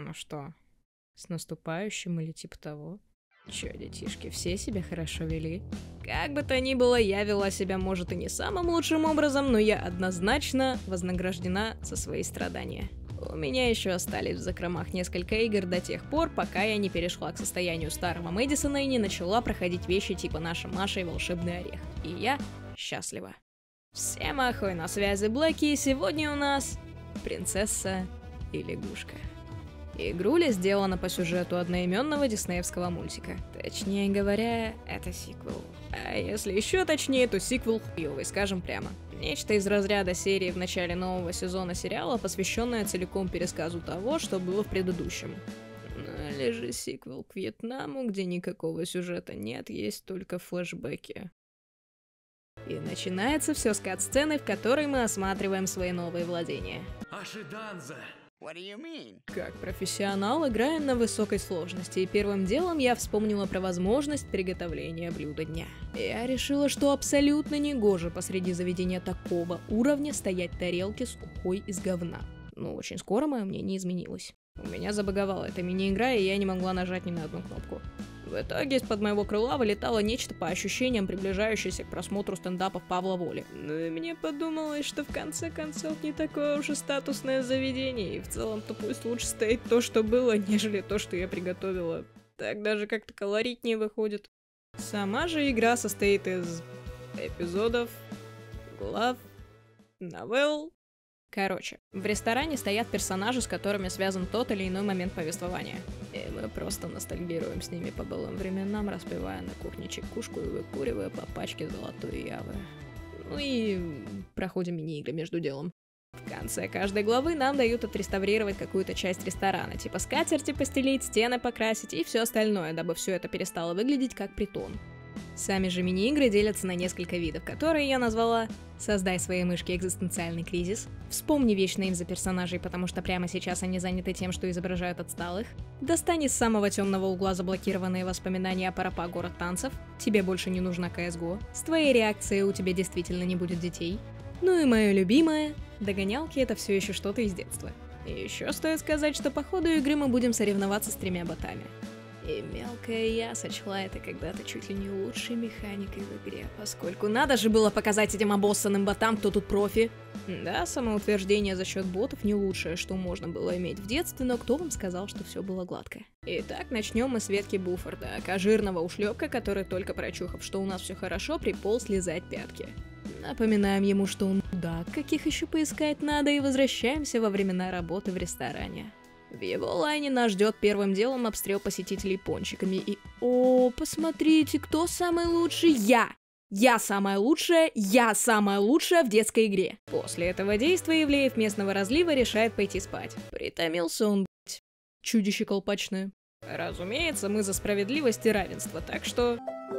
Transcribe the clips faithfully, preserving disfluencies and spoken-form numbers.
Ну что, с наступающим или типа того? Чё, детишки, все себя хорошо вели? Как бы то ни было, я вела себя, может, и не самым лучшим образом, но я однозначно вознаграждена за свои страдания. У меня еще остались в закромах несколько игр до тех пор, пока я не перешла к состоянию старого Мэдисона и не начала проходить вещи типа «Наша Маша» и «Волшебный орех». И я счастлива. Всем ахой, на связи Блэки, и сегодня у нас принцесса и лягушка. Игруля сделана по сюжету одноименного диснеевского мультика. Точнее говоря, это сиквел. А если еще точнее, то сиквел хуёвый, скажем прямо. Нечто из разряда серии в начале нового сезона сериала, посвященное целиком пересказу того, что было в предыдущем. Или же сиквел к Вьетнаму, где никакого сюжета нет, есть только флешбеки. И начинается все с кат-сцены, в которой мы осматриваем свои новые владения. Ашиданза! What do you mean? Как профессионал, играем на высокой сложности, и первым делом я вспомнила про возможность приготовления блюда дня. Я решила, что абсолютно негоже посреди заведения такого уровня стоять тарелки с ухой из говна. Но очень скоро мое мнение изменилось. У меня забаговала эта мини-игра, и я не могла нажать ни на одну кнопку. В итоге из-под моего крыла вылетало нечто по ощущениям, приближающееся к просмотру стендапов Павла Воли. Ну и мне подумалось, что в конце концов не такое уж и статусное заведение, и в целом-то пусть лучше стоит то, что было, нежели то, что я приготовила. Так даже как-то колоритнее выходит. Сама же игра состоит из эпизодов, глав, новелл. Короче, в ресторане стоят персонажи, с которыми связан тот или иной момент повествования. И мы просто ностальгируем с ними по былым временам, распевая на кухне чекушку и выкуривая по пачке золотой явы. Ну и проходим мини-игры между делом. В конце каждой главы нам дают отреставрировать какую-то часть ресторана, типа скатерти постелить, стены покрасить и все остальное, дабы все это перестало выглядеть как притон. Сами же мини-игры делятся на несколько видов, которые я назвала «Создай своей мышке экзистенциальный кризис», «Вспомни вечный им за персонажей, потому что прямо сейчас они заняты тем, что изображают отсталых», «Достань из самого темного угла заблокированные воспоминания о Парапа город танцев», «Тебе больше не нужна си эс го», «С твоей реакцией у тебя действительно не будет детей», ну и мое любимое «Догонялки — это все еще что-то из детства». И еще стоит сказать, что по ходу игры мы будем соревноваться с тремя ботами. И мелкая я сочла это когда-то чуть ли не лучшей механикой в игре, поскольку надо же было показать этим обоссанным ботам, кто тут профи. Да, самоутверждение за счет ботов не лучшее, что можно было иметь в детстве, но кто вам сказал, что все было гладко? Итак, начнем мы с ветки Буфорда, кожирного ушлепка, который, только прочухав, что у нас все хорошо, приполз лизать пятки. Напоминаем ему, что он мудак, каких еще поискать надо, и возвращаемся во времена работы в ресторане. В его лайне нас ждет первым делом обстрел посетителей пончиками и «О, посмотрите, кто самый лучший? Я! Я самая лучшая! Я самая лучшая в детской игре!» После этого действия Ивлеев местного разлива решает пойти спать. Притомился он, блять, чудище колпачное. Разумеется, мы за справедливость и равенство, так что...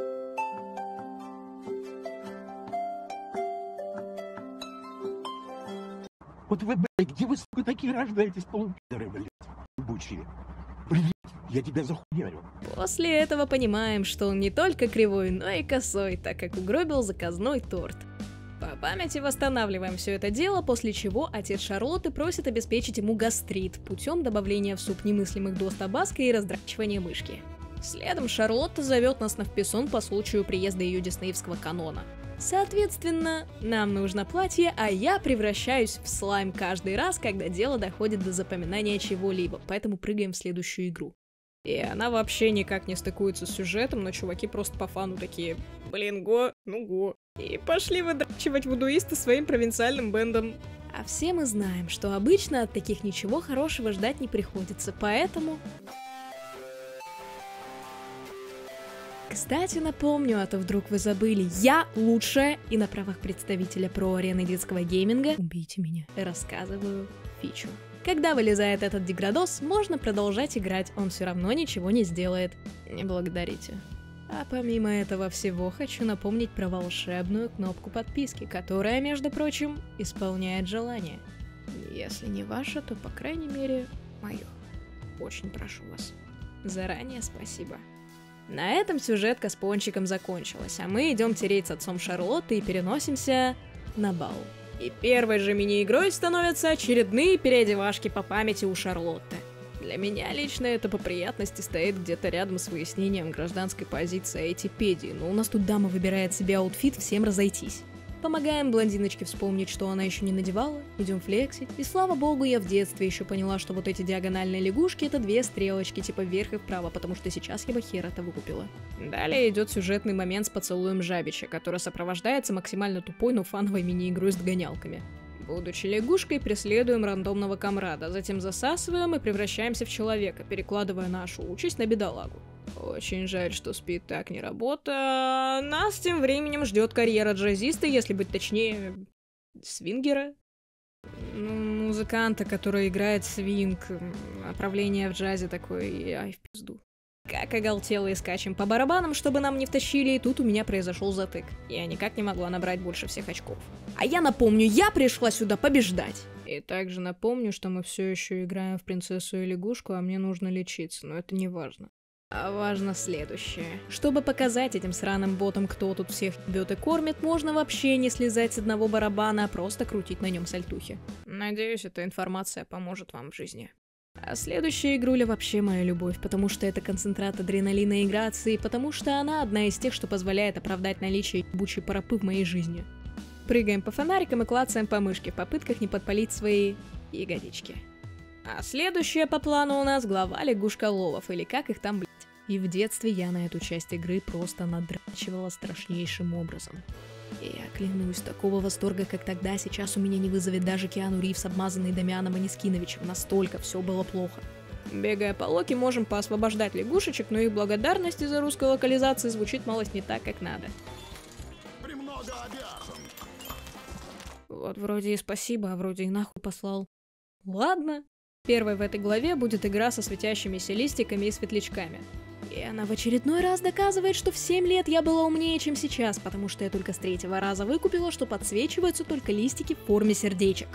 Вот вы, блядь, где вы, сука, такие рождаетесь, полупидоры, блядь, ебучие? Блядь, я тебя захуярю. После этого понимаем, что он не только кривой, но и косой, так как угробил заказной торт. По памяти восстанавливаем все это дело, после чего отец Шарлотты просит обеспечить ему гастрит путем добавления в суп немыслимых доз табаско и раздрачивания мышки. Следом Шарлотта зовет нас на вписон по случаю приезда ее диснеевского канона. Соответственно, нам нужно платье, а я превращаюсь в слайм каждый раз, когда дело доходит до запоминания чего-либо, поэтому прыгаем в следующую игру. И она вообще никак не стыкуется с сюжетом, но чуваки просто по фану такие «Блин, го, ну го». И пошли выдрачивать вудуиста своим провинциальным бэндом. А все мы знаем, что обычно от таких ничего хорошего ждать не приходится, поэтому... Кстати, напомню, а то вдруг вы забыли, я лучшая и на правах представителя про арены детского гейминга, убейте меня, рассказываю фичу. Когда вылезает этот деградос, можно продолжать играть, он все равно ничего не сделает. Не благодарите. А помимо этого всего, хочу напомнить про волшебную кнопку подписки, которая, между прочим, исполняет желание. Если не ваше, то, по крайней мере, мое. Очень прошу вас. Заранее спасибо. На этом сюжетка с пончиком закончилась, а мы идем тереть с отцом Шарлотты и переносимся на бал. И первой же мини-игрой становятся очередные переодевашки по памяти у Шарлотты. Для меня лично это по приятности стоит где-то рядом с выяснением гражданской позиции айтипедии, но у нас тут дама выбирает себе аутфит, всем разойтись. Помогаем блондиночке вспомнить, что она еще не надевала, идем флексить, и слава богу, я в детстве еще поняла, что вот эти диагональные лягушки — это две стрелочки, типа вверх и вправо, потому что сейчас я бы хер это выкупила. Далее идет сюжетный момент с поцелуем Жабича, который сопровождается максимально тупой, но фановой мини-игрой с догонялками. Будучи лягушкой, преследуем рандомного комрада, затем засасываем и превращаемся в человека, перекладывая нашу участь на бедолагу. Очень жаль, что спид так не работа. Нас тем временем ждет карьера джазиста, если быть точнее, свингера. Ну, музыканта, который играет свинг. Направление в джазе такое, ай, в пизду. Как оголтелые скачем по барабанам, чтобы нам не втащили, и тут у меня произошел затык. Я никак не могла набрать больше всех очков. А я напомню, я пришла сюда побеждать. И также напомню, что мы все еще играем в принцессу и лягушку, а мне нужно лечиться, но это не важно. А важно следующее. Чтобы показать этим сраным ботам, кто тут всех бьет и кормит, можно вообще не слезать с одного барабана, а просто крутить на нем сальтухи. Надеюсь, эта информация поможет вам в жизни. А следующая игруля вообще моя любовь, потому что это концентрат адреналина и грации, потому что она одна из тех, что позволяет оправдать наличие ебучей парапы в моей жизни. Прыгаем по фонарикам и клацаем по мышке в попытках не подпалить свои ягодички. А следующая по плану у нас глава лягушколовов, или как их там, блять. И в детстве я на эту часть игры просто надрачивала страшнейшим образом. И я клянусь, такого восторга, как тогда, сейчас у меня не вызовет даже Киану Ривз, обмазанный Дамианом Анискиновичем. Настолько все было плохо. Бегая по локе, можем поосвобождать лягушечек, но их благодарность из-за русской локализации звучит малость не так, как надо. Вот вроде и спасибо, а вроде и нахуй послал. Ладно. Первой в этой главе будет игра со светящимися листиками и светлячками. И она в очередной раз доказывает, что в семь лет я была умнее, чем сейчас, потому что я только с третьего раза выкупила, что подсвечиваются только листики в форме сердечек.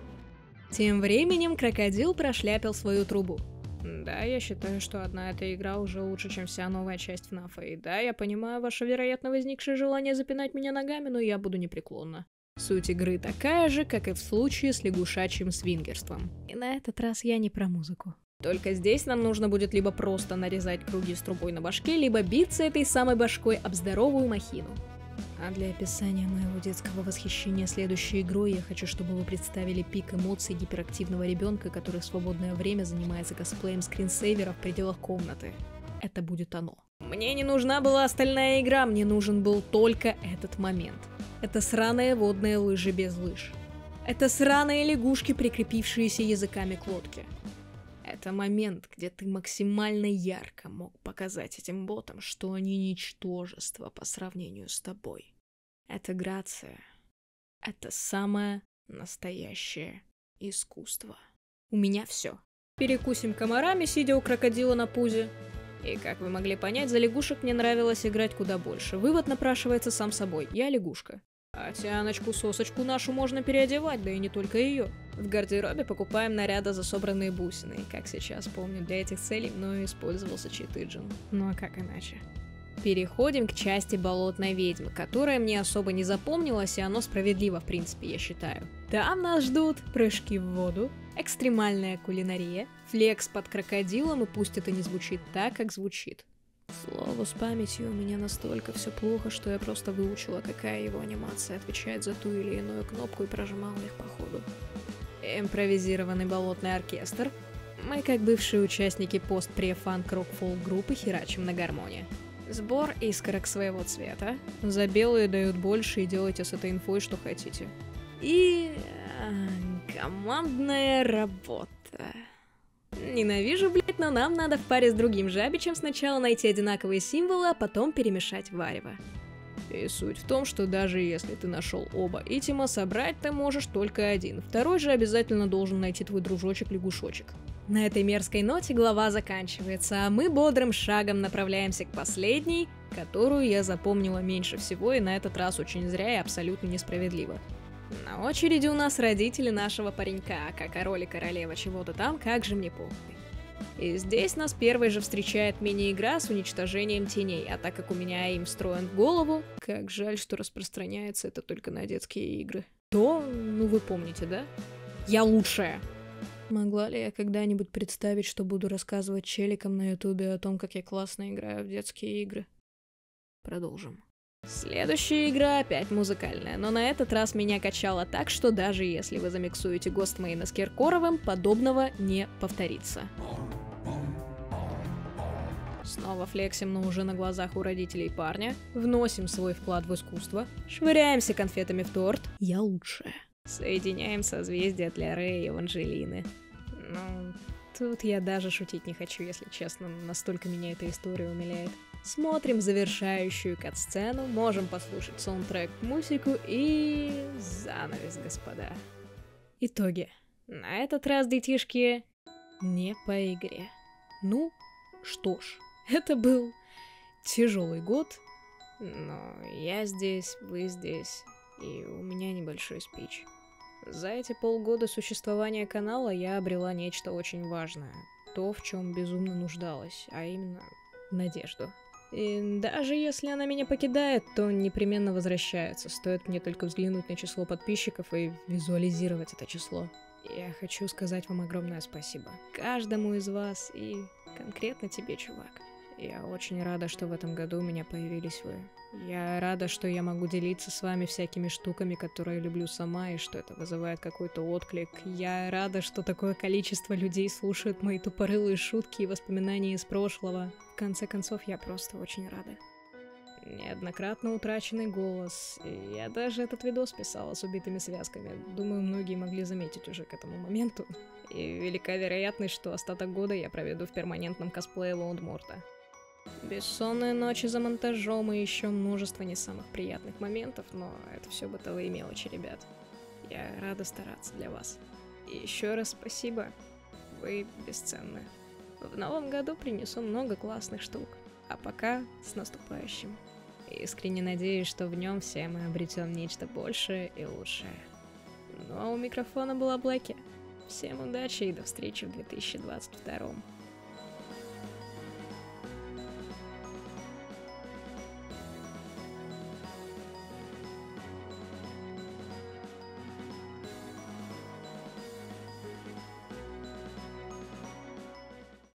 Тем временем крокодил прошляпил свою трубу. Да, я считаю, что одна эта игра уже лучше, чем вся новая часть ФНАФа. И да, я понимаю ваше вероятно возникшее желание запинать меня ногами, но я буду непреклонна. Суть игры такая же, как и в случае с лягушачьим свингерством. И на этот раз я не про музыку. Только здесь нам нужно будет либо просто нарезать круги с трубой на башке, либо биться этой самой башкой об здоровую махину. А для описания моего детского восхищения следующей игрой я хочу, чтобы вы представили пик эмоций гиперактивного ребенка, который в свободное время занимается косплеем скринсейвера в пределах комнаты. Это будет оно. Мне не нужна была остальная игра, мне нужен был только этот момент. Это сраные водные лыжи без лыж. Это сраные лягушки, прикрепившиеся языками к лодке. Это момент, где ты максимально ярко мог показать этим ботам, что они ничтожество по сравнению с тобой. Это грация. Это самое настоящее искусство. У меня все. Перекусим комарами, сидя у крокодила на пузе. И, как вы могли понять, за лягушек мне нравилось играть куда больше. Вывод напрашивается сам собой. Я лягушка. А Тианочку-сосочку нашу можно переодевать, да и не только ее. В гардеробе покупаем наряды за собранные бусины. И, как сейчас помню, для этих целей мною использовался читыджин. Ну а как иначе? Переходим к части болотной ведьмы, которая мне особо не запомнилась, и оно справедливо, в принципе, я считаю. Там нас ждут прыжки в воду, экстремальная кулинария, флекс под крокодилом, и пусть это не звучит так, как звучит. К слову, с памятью у меня настолько все плохо, что я просто выучила, какая его анимация отвечает за ту или иную кнопку и прожимала их по ходу. Импровизированный болотный оркестр. Мы, как бывшие участники пост-пре-фанк-рок-фолк группы, херачим на гармонии. Сбор искорок своего цвета. За белые дают больше, и делайте с этой инфой что хотите. И... Э, командная работа. Ненавижу, блять, но нам надо в паре с другим жабичем сначала найти одинаковые символы, а потом перемешать варево. И суть в том, что даже если ты нашел оба итема, собрать ты можешь только один. Второй же обязательно должен найти твой дружочек-лягушочек. На этой мерзкой ноте глава заканчивается, а мы бодрым шагом направляемся к последней, которую я запомнила меньше всего, и на этот раз очень зря и абсолютно несправедливо. На очереди у нас родители нашего паренька, как король и королева чего-то там, как же мне похуй. И здесь нас первой же встречает мини-игра с уничтожением теней, а так как у меня им встроен в голову, как жаль, что распространяется это только на детские игры. То, ну вы помните, да? Я лучшая. Могла ли я когда-нибудь представить, что буду рассказывать челикам на ютубе о том, как я классно играю в детские игры? Продолжим. Следующая игра опять музыкальная, но на этот раз меня качало так, что даже если вы замиксуете Гостмейна с Киркоровым, подобного не повторится. Снова флексим, но уже на глазах у родителей парня. Вносим свой вклад в искусство. Швыряемся конфетами в торт. Я лучшая. Соединяем созвездия для Рэя и Эванжелины. Ну, тут я даже шутить не хочу, если честно. Настолько меня эта история умиляет. Смотрим завершающую кат-сцену, можем послушать саундтрек, музыку и... занавес, господа. Итоги. На этот раз, детишки, не по игре. Ну, что ж. Это был тяжелый год, но я здесь, вы здесь, и у меня небольшой спич. За эти полгода существования канала я обрела нечто очень важное, то, в чем безумно нуждалась, а именно надежду. И даже если она меня покидает, то непременно возвращается, стоит мне только взглянуть на число подписчиков и визуализировать это число. Я хочу сказать вам огромное спасибо. Каждому из вас и конкретно тебе, чувак. Я очень рада, что в этом году у меня появились вы. Я рада, что я могу делиться с вами всякими штуками, которые люблю сама, и что это вызывает какой-то отклик. Я рада, что такое количество людей слушают мои тупорылые шутки и воспоминания из прошлого. В конце концов, я просто очень рада. Неоднократно утраченный голос. И я даже этот видос писала с убитыми связками. Думаю, многие могли заметить уже к этому моменту. И велика вероятность, что остаток года я проведу в перманентном косплее Волан-де-Морта. Бессонные ночи за монтажом и еще множество не самых приятных моментов, но это все бытовые мелочи, ребят. Я рада стараться для вас. И еще раз спасибо. Вы бесценны. В новом году принесу много классных штук. А пока с наступающим. Искренне надеюсь, что в нем все мы обретем нечто большее и лучшее. Ну а у микрофона была Блэки. Всем удачи и до встречи в две тысячи двадцать втором.